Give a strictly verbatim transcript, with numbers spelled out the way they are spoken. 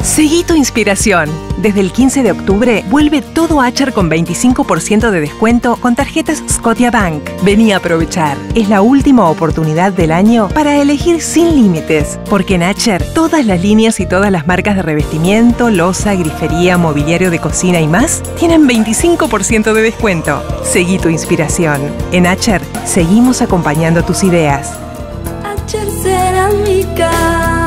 Seguí tu inspiración. Desde el quince de octubre, vuelve todo Acher con veinticinco por ciento de descuento con tarjetas Scotiabank. Vení a aprovechar. Es la última oportunidad del año para elegir sin límites. Porque en Acher, todas las líneas y todas las marcas de revestimiento, loza, grifería, mobiliario de cocina y más tienen veinticinco por ciento de descuento. Seguí tu inspiración. En Acher, seguimos acompañando tus ideas. Acher Cerámica.